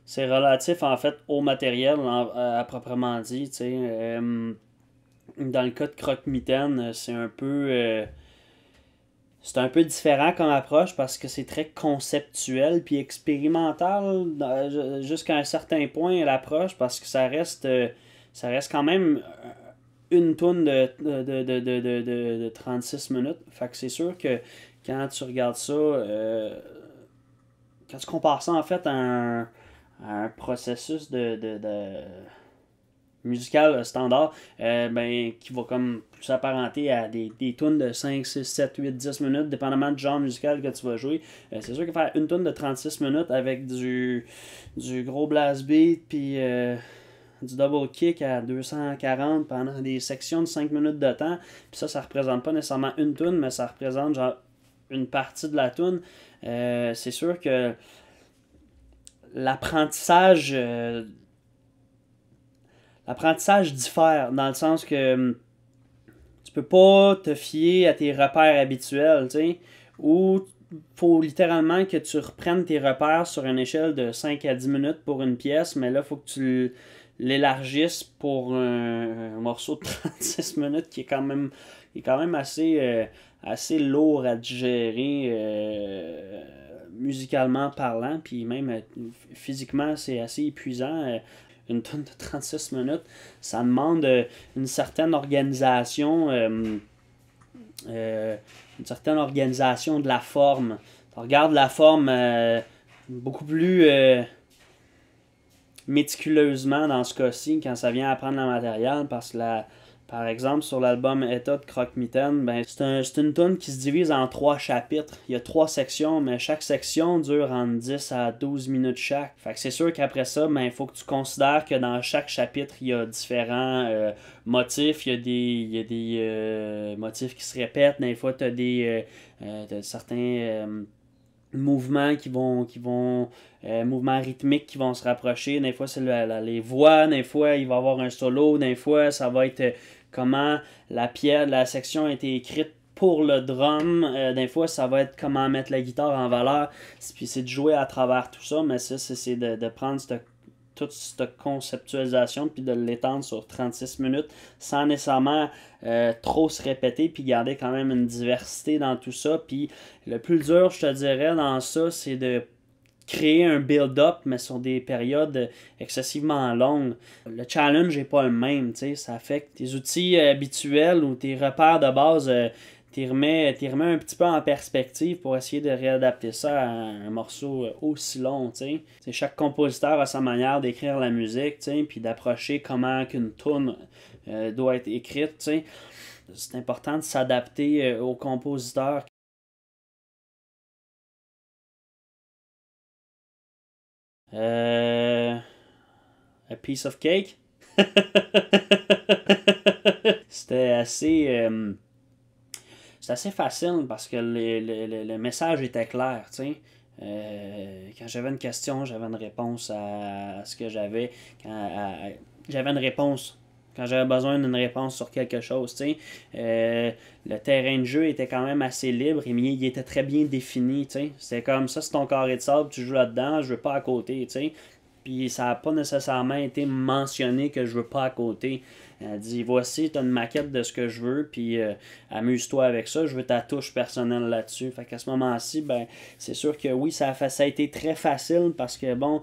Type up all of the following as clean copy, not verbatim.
c'est relatif en fait au matériel à proprement dit. Tu sais. Dans le cas de Croque-Mitaine, c'est un peu différent comme approche parce que c'est très conceptuel puis expérimental jusqu'à un certain point l'approche parce que ça reste quand même une tourne de 36 minutes. Fait que c'est sûr que quand tu regardes ça, quand tu compares ça en fait à un processus de musical standard, ben, qui va comme plus s'apparenter à des tunes de 5 6 7 8 10 minutes, dépendamment du genre musical que tu vas jouer. C'est sûr que faire une tune de 36 minutes avec du gros blast beat, puis du double kick à 240 pendant des sections de 5 minutes de temps, puis ça représente pas nécessairement une tune, mais ça représente genre une partie de la tune. C'est sûr que l'apprentissage l'apprentissage diffère dans le sens que tu peux pas te fier à tes repères habituels, tu sais, ou faut littéralement que tu reprennes tes repères sur une échelle de 5 à 10 minutes pour une pièce, mais là, il faut que tu l'élargisses pour un morceau de 36 minutes qui est quand même assez lourd à digérer musicalement parlant, puis même physiquement, c'est assez épuisant. Une tonne de 36 minutes, ça demande une certaine organisation, de la forme. On regarde la forme beaucoup plus méticuleusement dans ce cas-ci quand ça vient à apprendre le matériel parce que par exemple, sur l'album État de Croque-Mitaine, ben, c'est une tune qui se divise en 3 chapitres. Il y a 3 sections, mais chaque section dure entre 10 à 12 minutes chaque. Fait que c'est sûr qu'après ça, ben, il faut que tu considères que dans chaque chapitre, il y a différents motifs. Il y a des motifs qui se répètent. Des fois, tu as t'as certains mouvements mouvements rythmiques qui vont se rapprocher. Des fois, c'est les voix. Des fois, il va y avoir un solo. Des fois, ça va être comment la section a été écrite pour le drum. Des fois, ça va être comment mettre la guitare en valeur. Puis c'est de jouer à travers tout ça, mais ça, c'est de prendre toute cette conceptualisation puis de l'étendre sur 36 minutes sans nécessairement trop se répéter puis garder quand même une diversité dans tout ça. Puis le plus dur, je te dirais, dans ça, c'est de créer un build-up, mais sur des périodes excessivement longues. Le challenge n'est pas le même, tu sais, ça fait que tes outils habituels ou tes repères de base, t'y remets un petit peu en perspective pour essayer de réadapter ça à un morceau aussi long, tu sais. Chaque compositeur a sa manière d'écrire la musique, tu sais, puis d'approcher comment qu'une tune doit être écrite, tu sais. C'est important de s'adapter au compositeur. A piece of cake. C'était assez facile parce que le message était clair, tu sais. Quand j'avais une question, j'avais une réponse à ce que j'avais. J'avais une réponse quand j'avais besoin d'une réponse sur quelque chose, tu sais. Le terrain de jeu était quand même assez libre et il était très bien défini, tu sais. C'était comme ça, c'est ton carré de sable, tu joues là-dedans, je veux pas à côté, tu sais. Puis ça n'a pas nécessairement été mentionné que je veux pas à côté. Elle dit voici, tu as une maquette de ce que je veux, puis amuse-toi avec ça, je veux ta touche personnelle là-dessus. Fait qu'à ce moment-ci, ben, c'est sûr que oui, ça a été très facile parce que bon,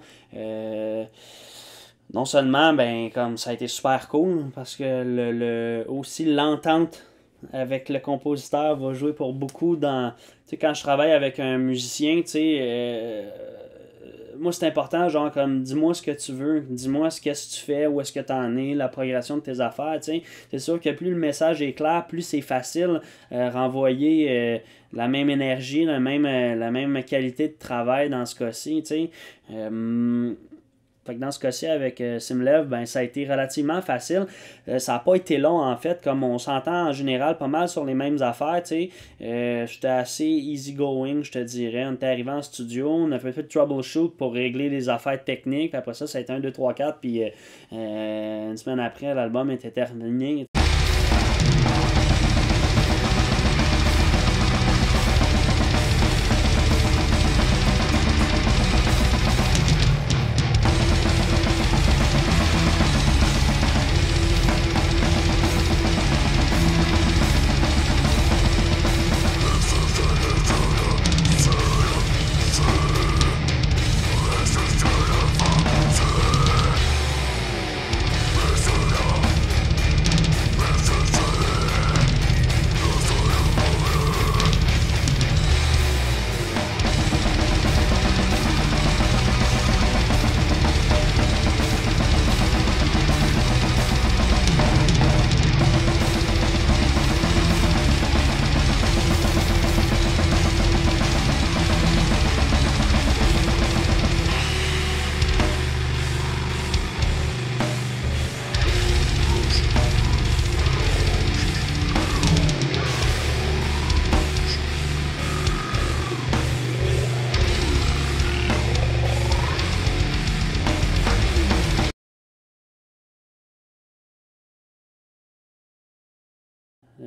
non seulement ben comme ça a été super cool, parce que aussi l'entente avec le compositeur va jouer pour beaucoup dans. Tu sais, quand je travaille avec un musicien, tu sais. Moi, c'est important, genre, comme, dis-moi ce que tu veux, dis-moi ce que tu fais, où est-ce que tu en es, la progression de tes affaires, tu sais. C'est sûr que plus le message est clair, plus c'est facile renvoyer la même énergie, la même qualité de travail dans ce cas-ci, tu sais. Fait que dans ce cas-ci, avec Simlev, ben, ça a été relativement facile. Ça n'a pas été long, en fait, comme on s'entend en général pas mal sur les mêmes affaires, tu sais. J'étais assez easy-going, je te dirais. On était arrivé en studio, on a fait de troubleshoot pour régler les affaires techniques. Puis après ça a été 1, 2, 3, 4, puis une semaine après, l'album était terminé.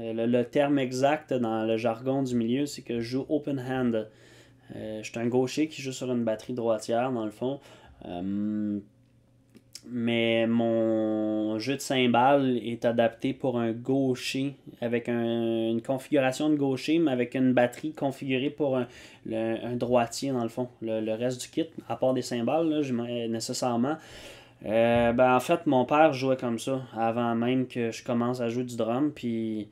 Le terme exact dans le jargon du milieu, c'est que je joue open hand. Je suis un gaucher qui joue sur une batterie droitière, dans le fond. Mais mon jeu de cymbales est adapté pour un gaucher, avec une configuration de gaucher, mais avec une batterie configurée pour un droitier, dans le fond. Le reste du kit, à part des cymbales, là, nécessairement. En fait, mon père jouait comme ça, avant même que je commence à jouer du drum, puis...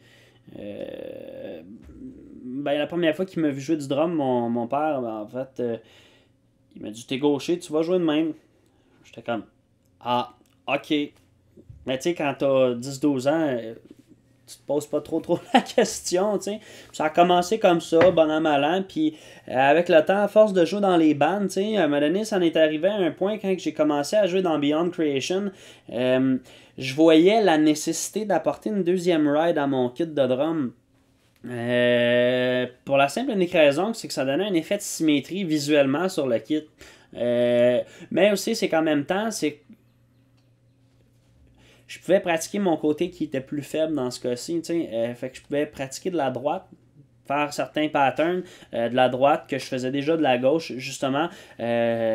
la première fois qu'il m'a vu jouer du drum, mon père, en fait, il m'a dit, t'es gaucher, tu vas jouer de même. J'étais comme... Ah, ok. Mais tu sais, quand t'as 10-12 ans, tu te poses pas trop la question, tu sais. Ça a commencé comme ça, bon an, mal an, puis avec le temps, à force de jouer dans les bands, tu sais, à un moment donné, ça en est arrivé à un point quand j'ai commencé à jouer dans Beyond Creation, je voyais la nécessité d'apporter une deuxième ride à mon kit de drum. Pour la simple et unique raison, c'est que ça donnait un effet de symétrie visuellement sur le kit. Mais aussi, c'est qu'en même temps, je pouvais pratiquer mon côté qui était plus faible dans ce cas-ci. Fait que je pouvais pratiquer de la droite, faire certains patterns de la droite que je faisais déjà de la gauche, justement. Ça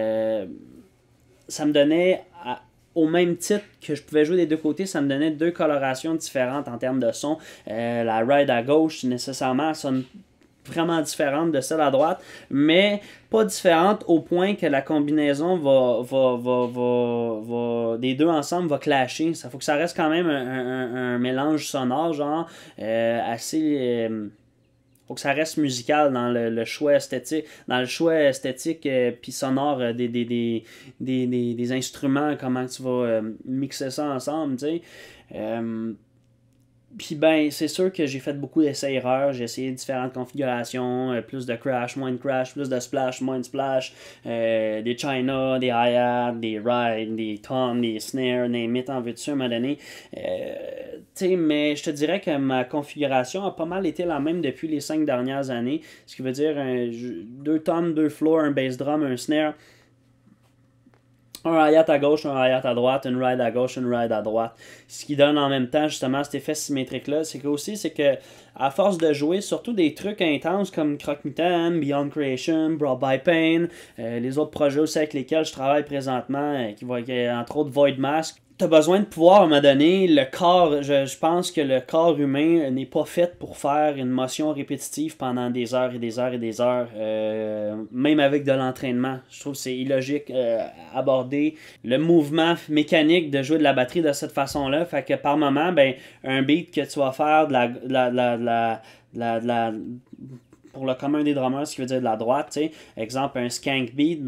me donnait, au même titre que je pouvais jouer des deux côtés, ça me donnait deux colorations différentes en termes de son. La ride à gauche, nécessairement, sonne vraiment différente de celle à droite, mais pas différente au point que la combinaison des deux ensemble va clasher. Ça faut que ça reste quand même un mélange sonore, genre assez... faut que ça reste musical dans le choix esthétique, puis sonore des instruments, comment tu vas mixer ça ensemble, tu sais. Puis c'est sûr que j'ai fait beaucoup d'essais-erreurs, j'ai essayé différentes configurations, plus de crash, moins de crash, plus de splash, moins de splash, des China, des hi-hat, des rides, des toms, des snares, name it, en veux-tu, à un moment donné. Mais je te dirais que ma configuration a pas mal été la même depuis les 5 dernières années, ce qui veut dire 2 toms, 2 floors, un bass drum, un snare, un hi-hat à gauche, un hi-hat à droite, une ride à gauche, une ride à droite. Ce qui donne en même temps justement cet effet symétrique-là, c'est que à force de jouer surtout des trucs intenses comme Croque-Mitaine, Beyond Creation, Brought by Pain, les autres projets aussi avec lesquels je travaille présentement, qui vont entre autres Void Mask, tu as besoin de pouvoir, à un moment donné, le corps, je pense que le corps humain n'est pas fait pour faire une motion répétitive pendant des heures et des heures et des heures, même avec de l'entraînement. Je trouve que c'est illogique aborder le mouvement mécanique de jouer de la batterie de cette façon-là. Fait que par moment, un beat que tu vas faire pour le commun des drummers, ce qui veut dire de la droite, tu sais, exemple un skank beat,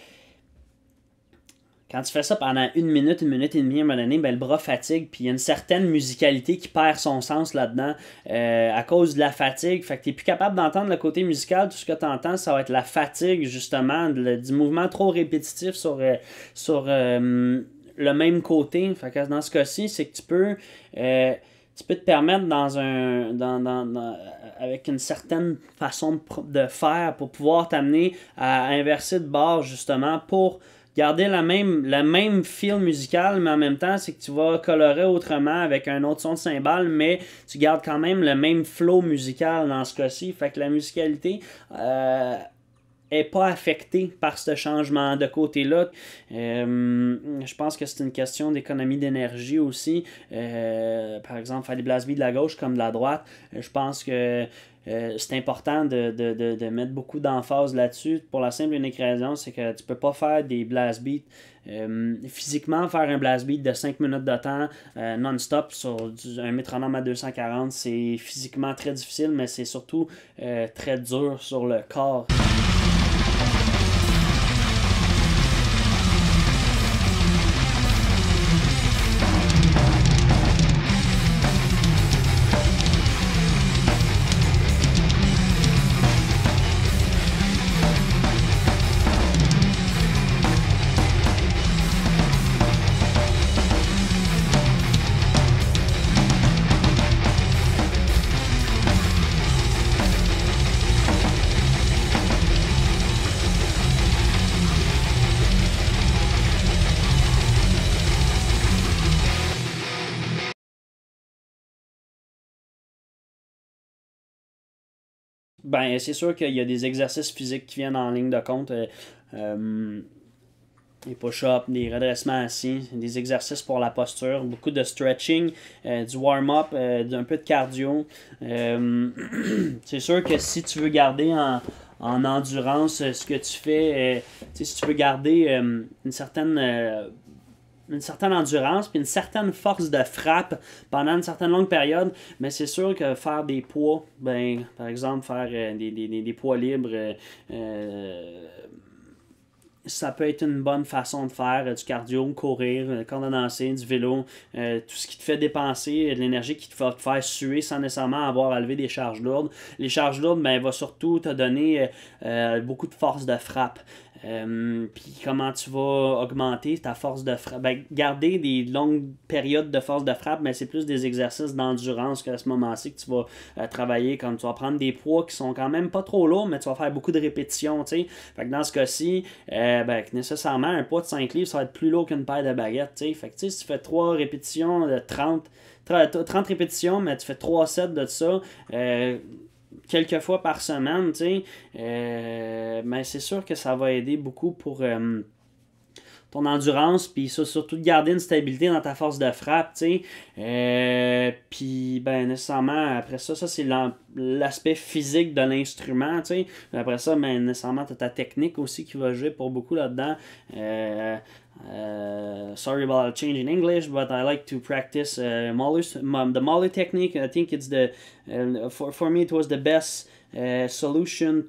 quand tu fais ça pendant 1 minute, 1 minute et demie, à un moment donné, le bras fatigue, puis il y a une certaine musicalité qui perd son sens là-dedans à cause de la fatigue. Fait que tu n'es plus capable d'entendre le côté musical. Tout ce que tu entends, ça va être la fatigue, justement, du mouvement trop répétitif sur le même côté. Fait que dans ce cas-ci, c'est que tu peux te permettre avec une certaine façon de faire pour pouvoir t'amener à inverser de bord, justement, pour garder le même feel musical, mais en même temps, c'est que tu vas colorer autrement avec un autre son de cymbale, mais tu gardes quand même le même flow musical dans ce cas-ci. Fait que la musicalité est pas affectée par ce changement de côté-là. Je pense que c'est une question d'économie d'énergie aussi. Par exemple, faire des blast beats de la gauche comme de la droite. Je pense que c'est important de mettre beaucoup d'emphase là-dessus. Pour la simple et unique raison, c'est que tu peux pas faire des blast beats. Physiquement, faire un blast beat de 5 minutes de temps non-stop sur un métronome à 240, c'est physiquement très difficile, mais c'est surtout très dur sur le corps. Ben, c'est sûr qu'il y a des exercices physiques qui viennent en ligne de compte. Des push-ups, des redressements assis, des exercices pour la posture, beaucoup de stretching, du warm-up, un peu de cardio. C'est sûr que si tu veux garder en endurance ce que tu fais, si tu veux garder une certaine endurance puis une certaine force de frappe pendant une certaine longue période, mais c'est sûr que faire des poids, ben, par exemple faire des poids libres, ça peut être une bonne façon de faire du cardio, courir, corde à danser, du vélo, tout ce qui te fait dépenser de l'énergie, qui te va te faire suer sans nécessairement avoir à lever des charges lourdes. Les charges lourdes, ben, va surtout te donner beaucoup de force de frappe. Puis comment tu vas augmenter ta force de frappe? Ben, garder des longues périodes de force de frappe, mais c'est plus des exercices d'endurance qu'à ce moment-ci que tu vas travailler. Comme tu vas prendre des poids qui sont quand même pas trop lourds, mais tu vas faire beaucoup de répétitions. T'sais. Fait que dans ce cas-ci, ben, nécessairement, un poids de 5 livres, ça va être plus lourd qu'une paire de baguettes. T'sais. Fait que si tu fais 3 répétitions de 30 répétitions, mais tu fais 3 sets de ça, quelques fois par semaine, mais c'est sûr que ça va aider beaucoup pour ton endurance, puis ça, surtout de garder une stabilité dans ta force de frappe, puis ben nécessairement, après ça c'est l'aspect physique de l'instrument, après ça, ben nécessairement, tu as ta technique aussi qui va jouer pour beaucoup là-dedans. Sorry about the change in English, but I like to practice the Mahler technique. I think it's for me it was the best solution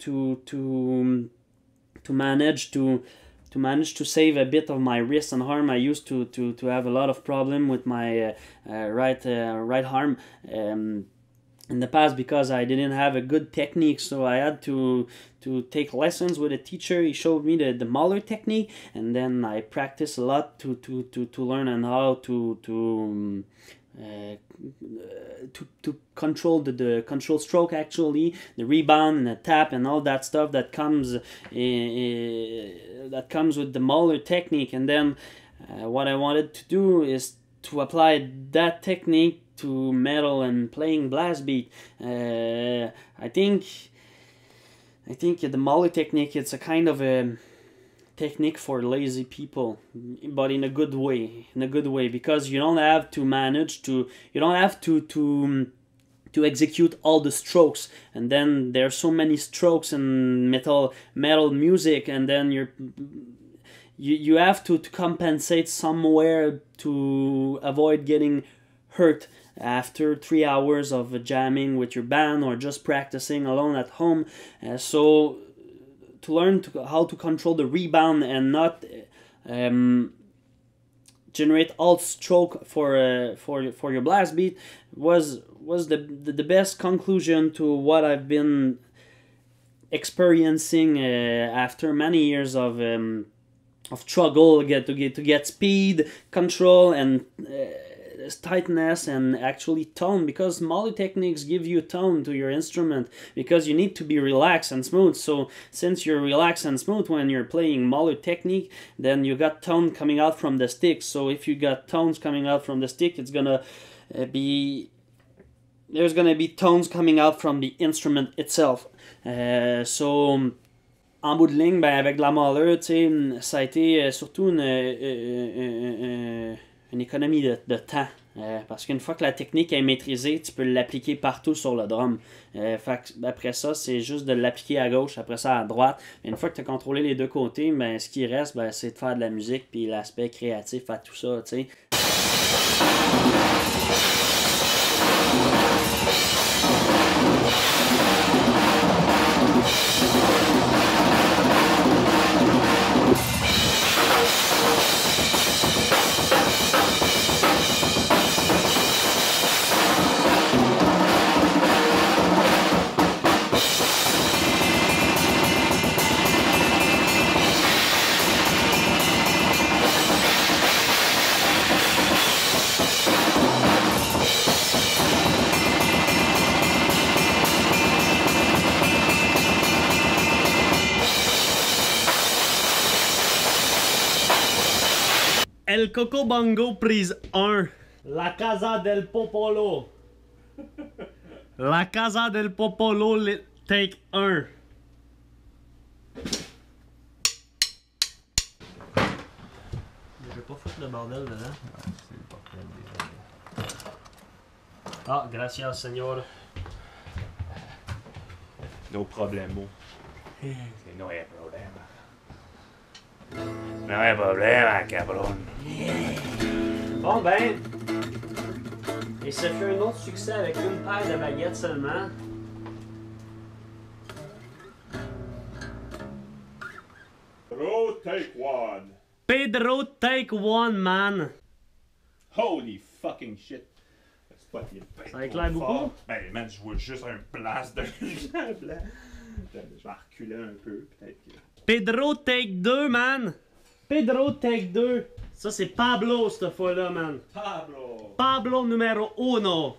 to manage to save a bit of my wrist and arm. I used to have a lot of problem with my right arm in the past because I didn't have a good technique, so I had to take lessons with a teacher. He showed me the Mahler technique, and then I practiced a lot to learn on how to control the control stroke, actually the rebound and the tap and all that stuff that comes with the Mahler technique. And then what I wanted to do is to apply that technique to metal and playing blast beat. I think the Mahler technique, it's a kind of a technique for lazy people, but in a good way, because you don't have to execute all the strokes, and then there's so many strokes in metal music, and then you have to compensate somewhere to avoid getting hurt after 3 hours of jamming with your band or just practicing alone at home. So to learn how to control the rebound and not generate all stroke for your blast beat was the best conclusion to what I've been experiencing after many years of struggle to get speed, control, and tightness, and actually tone, because Mahler techniques give you tone to your instrument, because you need to be relaxed and smooth. So since you're relaxed and smooth when you're playing Mahler technique, then you got tone coming out from the stick. So if you got tones coming out from the stick, it's gonna there's gonna be tones coming out from the instrument itself. So en bout de ligne, ben avec de la Mahler, ça a été surtout une économie de temps. Parce qu'une fois que la technique est maîtrisée, tu peux l'appliquer partout sur le drum. Après ça, c'est juste de l'appliquer à gauche, après ça à droite. Et une fois que tu as contrôlé les deux côtés, ben, ce qui reste, ben, c'est de faire de la musique puis l'aspect créatif à tout ça. T'sais. El Coco Bongo prise 1. La Casa del Popolo. La Casa del Popolo take 1. Je vais pas foutre le bordel dedans. Ouais, c'est le bordel déjà. Ah, gracias, señor. No problemo. C'est no hay problema. No hay problema, cabron. Bon ben, et ça fait un autre succès avec une paire de baguettes seulement. Bro, take 1. Pedro, take 1, man. Holy fucking shit. Le spot, il est bien Ça éclaire trop beaucoup? fort. Ben, man, je vois juste un blast de lumière blanc. Je vais reculer un peu, peut-être que... Pedro, take 2, man. Pedro take 2. Ça, c'est Pablo, cette fois-là, man. Pablo! Pablo numéro 1.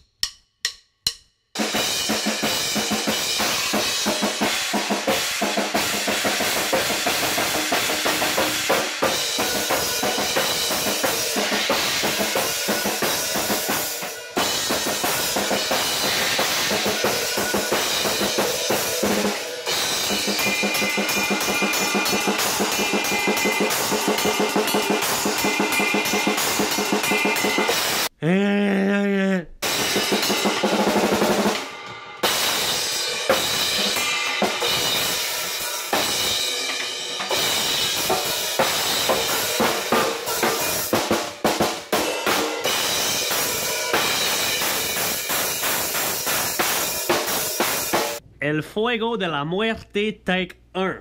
El Fuego de la Muerte, take 1.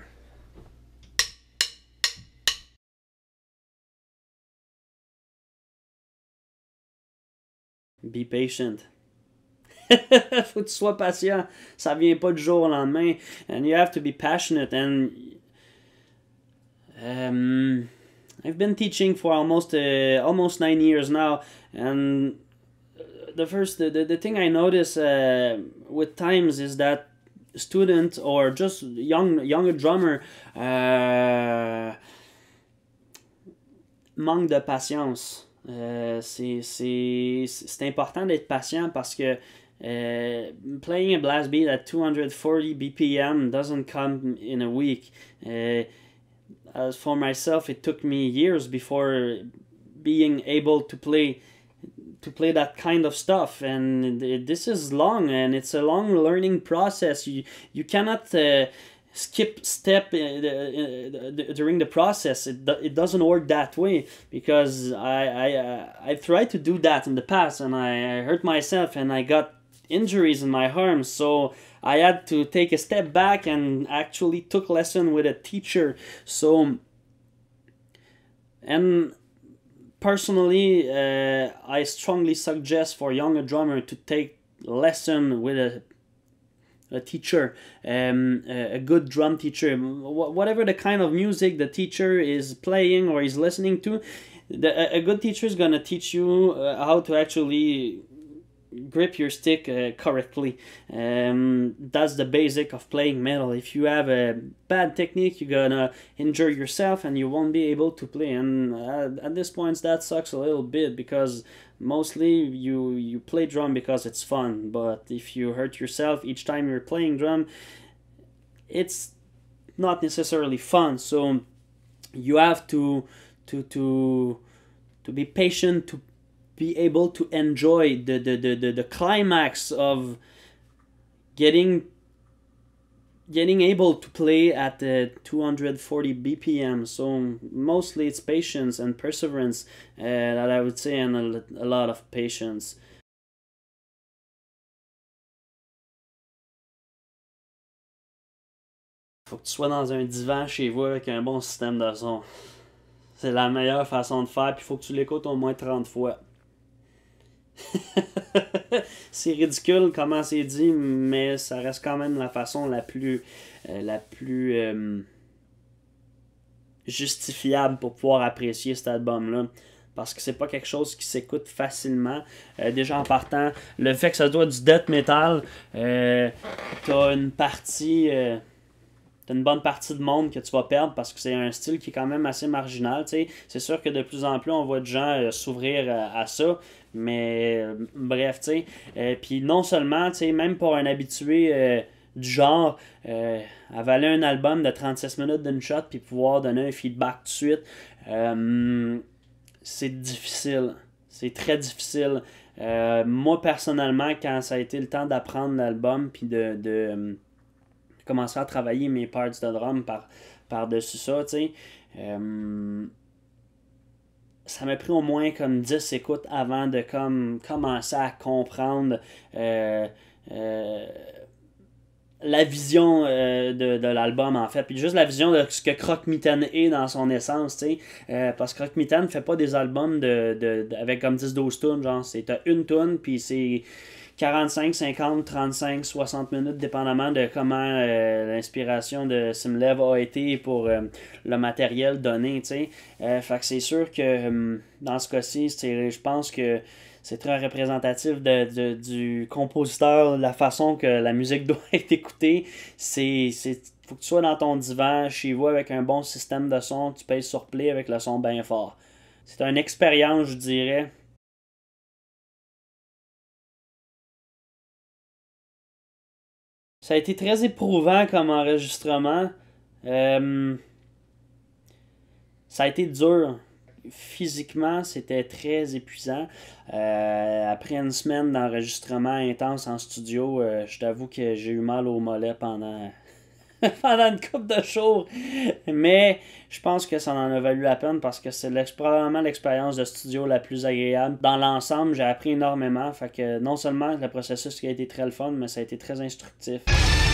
Be patient. Faut que tu sois patient. Ça vient pas du jour au lendemain. And you have to be passionate. And I've been teaching for almost 9 years now. And the thing I notice with times is that student or just younger drummer manque de patience. C'est important d'être patient parce que playing a blast beat at 240 BPM doesn't come in a week. As for myself, it took me years before being able to play that kind of stuff, and this is long, and it's a long learning process. You cannot skip step during the process. It doesn't work that way, because I tried to do that in the past, and I hurt myself, and I got injuries in my arms, so I had to take a step back and actually took lesson with a teacher. So, and personally, I strongly suggest for younger drummer to take lesson with a teacher, a good drum teacher. Whatever the kind of music the teacher is playing or is listening to, a good teacher is gonna teach you how to actually grip your stick correctly. That's the basic of playing metal. If you have a bad technique, you're gonna injure yourself and you won't be able to play. And at this point, that sucks a little bit, because mostly you play drum because it's fun. But if you hurt yourself each time you're playing drum, it's not necessarily fun. So you have to be patient, to be able to enjoy the climax of getting able to play at 240 BPM. So mostly it's patience and perseverance, that I would say, and a lot of patience. Faut que tu sois dans un divan chez vous avec un bon système de son. C'est la meilleure façon de faire, puis il faut que tu l'écoutes au moins 30 fois. C'est ridicule comment c'est dit, mais ça reste quand même la façon la plus justifiable pour pouvoir apprécier cet album-là. Parce que c'est pas quelque chose qui s'écoute facilement. Déjà en partant, le fait que ça doit du death metal, t'as une partie... t'as une bonne partie de monde que tu vas perdre, parce que c'est un style qui est quand même assez marginal, t'sais. C'est sûr que de plus en plus on voit de gens s'ouvrir à ça, mais bref, tu sais. Puis non seulement, tu sais, même pour un habitué du genre avaler un album de 36 minutes d'une shot puis pouvoir donner un feedback tout de suite, c'est difficile. C'est très difficile. Moi, personnellement, quand ça a été le temps d'apprendre l'album puis de commencer à travailler mes parts de drum par-dessus ça, tu sais, ça m'a pris au moins comme 10 écoutes avant de commencer à comprendre la vision de l'album, en fait. Puis juste la vision de ce que Croque-Mitaine est dans son essence, tu sais. Parce que Croque-Mitaine ne fait pas des albums avec comme 10-12 tunes, genre. T'as une tune, puis c'est 45, 50, 35, 60 minutes, dépendamment de comment l'inspiration de Simlev a été pour le matériel donné, tu sais. Fait que c'est sûr que dans ce cas-ci, je pense que c'est très représentatif du compositeur, la façon que la musique doit être écoutée. Faut que tu sois dans ton divan, chez vous, avec un bon système de son, tu payes sur play avec le son bien fort. C'est une expérience, je dirais. Ça a été très éprouvant comme enregistrement. Ça a été dur. Physiquement, c'était très épuisant. Après une semaine d'enregistrement intense en studio, je t'avoue que j'ai eu mal au mollet pendant une couple de jours. Mais je pense que ça en a valu la peine parce que c'est probablement l'expérience de studio la plus agréable. Dans l'ensemble, j'ai appris énormément. Fait que non seulement le processus qui a été très le fun, mais ça a été très instructif.